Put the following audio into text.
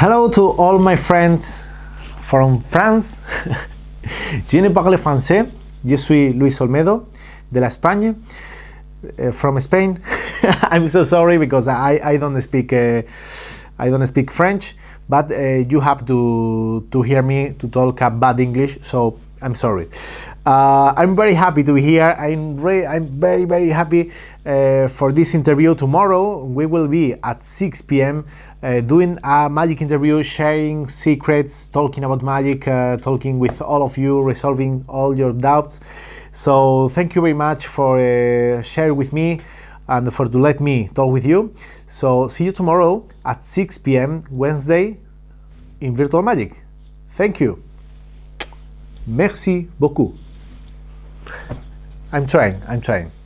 Hello to all my friends from France. Je ne parle français. Je suis Luis Olmedo de la España, from Spain. I'm so sorry because I don't speak French, but you have to hear me to talk a bad English, so I'm sorry. I'm very happy to be here. I'm very happy for this interview. Tomorrow we will be at 6 p.m. Doing a magic interview, sharing secrets, talking about magic, talking with all of you, resolving all your doubts. So thank you very much for sharing with me and for to let me talk with you. So see you tomorrow at 6 p.m. Wednesday in Virtual Magic. Thank you. Merci beaucoup. I'm trying.